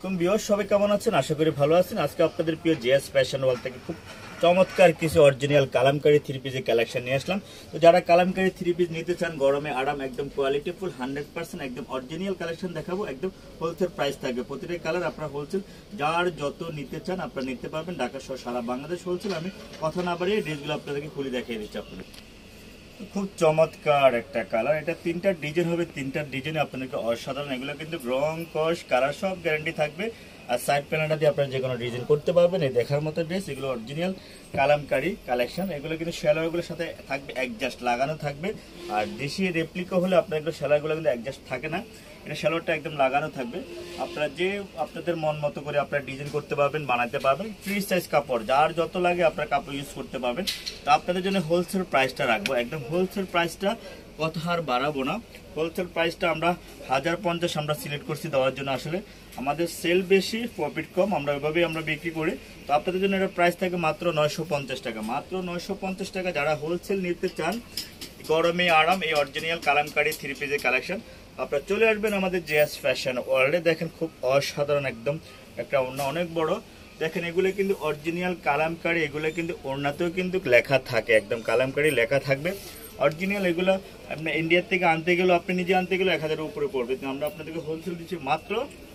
আলাইকুম ভিউয়ার্স, সবাই কেমন আছেন? আশা করি ভালো আছেন। আজকে আপনাদের প্রিয় জিএস ফ্যাশন ওয়ার্ল্ড থেকে খুব চমৎকার কিছু অরিজিনাল কালামকারী থ্রি পিসের কালেকশন নিয়ে আসলাম। তো যারা কালামকারী থ্রি পিস নিতে চান, গরমে আরাম, একদম কোয়ালিটিফুল 100% একদম অরিজিনাল কালেকশন দেখাবো। একদম হোলসেল প্রাইস থাকবে, প্রতিটা কালার আপনারা হোলসেল যার যত নিতে চান আপনারা নিতে পারবেন। ঢাকা সহ সারা বাংলাদেশ হোলসেল। আমি কথা না বাড়িয়ে ড্রেসগুলো আপনাদেরকে খুলে দেখিয়ে দিচ্ছি। আপনাদের খুব চমৎকার একটা কালার, এটা তিনটা ডিজাইন হবে, তিনটা ডিজাইনে আপনাদেরকে অসাধারণ। এগুলো কিন্তু রং কস কালার সব গ্যারান্টি থাকবে। আর সাইড প্যানেলটা দিয়ে আপনারা যে কোনো ডিজাইন করতে পারবেন। এই দেখার মতো ড্রেস, এগুলো অরিজিনাল কালামকারী কালেকশন। এগুলো কিন্তু সেলারগুলোর সাথে থাকবে অ্যাডজাস্ট লাগানো থাকবে। আর দেশি রেপ্লিকা হলে আপনার এগুলো সেলারগুলো কিন্তু অ্যাডজাস্ট থাকে না, এটা সেলারটা একদম লাগানো থাকবে। আপনারা যে আপনাদের মন মতো করে আপনারা ডিজাইন করতে পারবেন, বানাতে পারবেন। ফ্রি সাইজ কাপড়, যার যত লাগে আপনারা কাপড় ইউজ করতে পারবেন। তো আপনাদের জন্য হোলসেল প্রাইসটা রাখবো, একদম হোলসেল প্রাইসটা কত হার বাড়াবো না। হোলসেল প্রাইসটা আমরা 1050 আমরা সিলেক্ট করছি দেওয়ার জন্য। আসলে আমাদের সেল বেশি, প্রফিট কম, আমরা ওইভাবেই আমরা বিক্রি করি। তো আপনাদের জন্য এটা প্রাইস থাকে মাত্র 950 টাকা, মাত্র 950 টাকা। যারা হোলসেল নিতে চান, গরমে আরাম, এই অরিজিনাল কালামকারী থ্রি পিসের কালেকশন আপনারা চলে আসবেন আমাদের জিএস ফ্যাশন ওয়ার্ল্ডে। দেখেন খুব অসাধারণ, একদম একটা ওড়না অনেক বড়। দেখেন এগুলো কিন্তু অরিজিনাল কালামকারী, এগুলো কিন্তু ওড়নাতেও কিন্তু লেখা থাকে, একদম কালামকারী লেখা থাকবে অরিজিনাল। এগুলো আপনার ইন্ডিয়ার থেকে আনতে গেলেও, আপনি নিজে আনতে গেলেও 1000-এর উপরে পড়বে। কিন্তু আমরা আপনাদেরকে হোলসেল দিচ্ছি মাত্র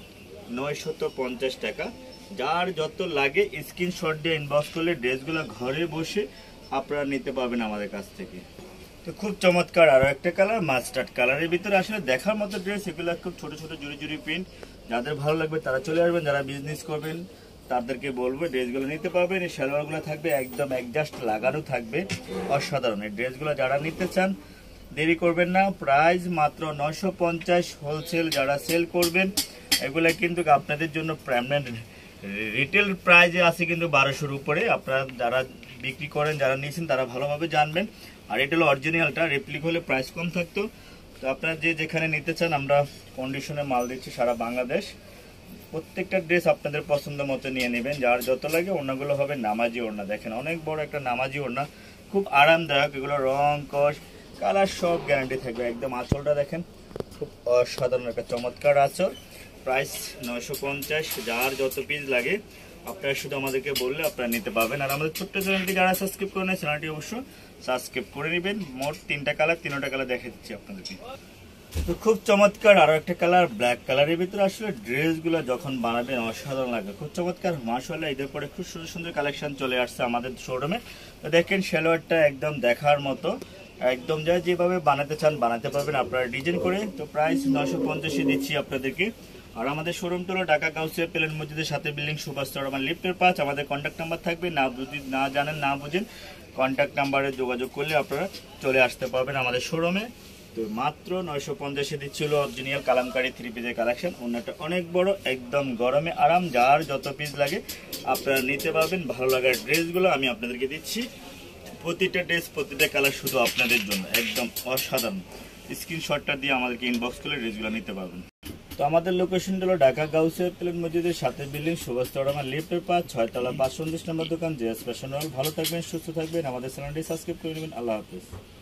950 টাকা। যার যত লাগে স্ক্রিনশট দিয়ে ইনবক্স করলে ড্রেসগুলো ঘরে বসে আপনারা নিতে পারবেন আমাদের কাছ থেকে। তো খুব চমৎকার আরও একটা কালার, মাস্টার্ড কালারের ভিতরে আসলে দেখার মতো ড্রেস। এগুলো খুব ছোট ছোট জুড়ি জুড়ি প্রিন্ট, যাদের ভালো লাগবে তারা চলে আসবেন। যারা বিজনেস করবেন তাদেরকে বলবো ড্রেসগুলো নিতে পারবেন। এই সালোয়ারগুলো থাকবে একদম অ্যাডজাস্ট লাগানো থাকবে, অসাধারণ। এই ড্রেসগুলো যারা নিতে চান দেরি করবেন না, প্রাইস মাত্র 950 হোলসেল। যারা সেল করবেন এগুলো কিন্তু আপনাদের জন্য পার্মানেন্ট রিটেল প্রাইজে আছে কিন্তু 1200-এর উপরে। আপনারা যারা বিক্রি করেন, যারা নিয়েছেন তারা ভালোভাবে জানবেন। আর এটা হলো অরিজিনালটা, রেপ্লিক হলে প্রাইস কম থাকতো। তো আপনারা যে যেখানে নিতে চান আমরা কন্ডিশনে মাল দিচ্ছি সারা বাংলাদেশ। প্রত্যেকটা ড্রেস আপনাদের পছন্দ মতো নিয়ে নেবেন, যার যত লাগে। ওড়নাগুলো হবে নামাজি ওড়না, দেখেন অনেক বড় একটা নামাজি ওড়না, খুব আরামদায়ক। এগুলো রং কস কালার সব গ্যারান্টি থাকবে। একদম আঁচলটা দেখেন খুব অসাধারণ একটা চমৎকার আঁচল। প্রাইস 950, যার যত পিস লাগে আপনারা শুধু আমাদেরকে বললে আপনারা নিতে পারবেন। আর আমাদের ছোট্ট চ্যানেলটি যারা সাবস্ক্রাইব করে নেয়, চ্যানেলটি অবশ্যই সাবস্ক্রাইব করে নেবেন। মোট তিনটা কালার, তিনটা কালার দেখে দিচ্ছি আপনাদেরকে। তো খুব চমৎকার আরো একটা কালার, ব্ল্যাক কালারের ভিতরে। আসলে ড্রেসগুলো যখন বানাবেন অসাধারণ লাগে, খুব চমৎকার। মাশাআল্লাহ ঈদের পরে খুব সুন্দর সুন্দর কালেকশন চলে আসছে আমাদের শোরুমে। তো দেখেন সালোয়ারটা একদম দেখার মতো, একদম যা যেভাবে বানাতে চান বানাতে পারবেন আপনারা ডিজাইন করে। তো প্রাইস 950 দিচ্ছি আপনাদেরকে। আর আমাদের শোরুমটা হলো ঢাকা গাউসিয়া প্লেন মসজিদের সাথে বিল্ডিং, সুভাষ চৌরাস্তা, লিফটের 5। আমাদের কন্ট্যাক্ট নাম্বার থাকবে, না জানেন না বুঝেন কন্ট্যাক্ট নাম্বারে যোগাযোগ করলে আপনারা চলে আসতে পারবেন আমাদের শোরুমে। তো মাত্র 950 দিচ্ছিল অরিজিনাল কালামকারী থ্রি পিসের কালেকশন। ওনাটা অনেক বড়, একদম গরমে আরাম, যার যত পিস লাগে আপনারা নিতে পারবেন। ভালো লাগার ড্রেসগুলো আমি আপনাদেরকে দিচ্ছি, প্রতিটা ড্রেস প্রতিটা কালার শুধু আপনাদের জন্য, একদম অসাধারণ। স্ক্রিনশটটা দিয়ে আমাদেরকে ইনবক্স করলে ড্রেসগুলো নিতে পারবেন। তো আমাদের লোকেশনটা হলো ঢাকা গাউসিয়া প্লেন মসজিদের সাথে বিল্ডিং, সুভাষ চৌরাস্তা, লিফটের 5, 6 তলা, 529 নম্বর দোকান, জিএস ফ্যাশন ওয়ার্ল্ড। ভালো থাকবেন, সুস্থ থাকবেন, আমাদের চ্যানেলটি সাবস্ক্রাইব করে নেবেন। আল্লাহ হাফেজ।